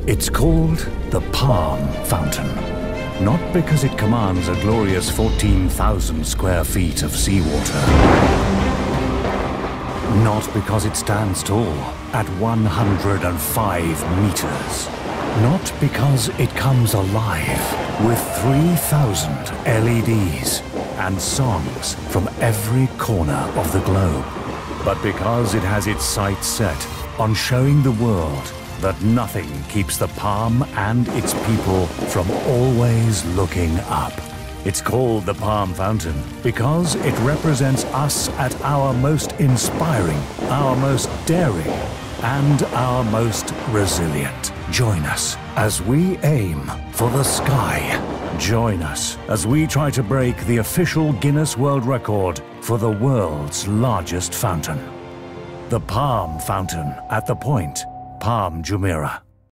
It's called the Palm Fountain. Not because it commands a glorious 14,000 square feet of seawater. Not because it stands tall at 105 meters. Not because it comes alive with 3,000 LEDs and songs from every corner of the globe. But because it has its sights set on showing the world that nothing keeps the Palm and its people from always looking up. It's called the Palm Fountain because it represents us at our most inspiring, our most daring, and our most resilient. Join us as we aim for the sky. Join us as we try to break the official Guinness World Record for the world's largest fountain. The Palm Fountain at the Point, Palm Jumeirah.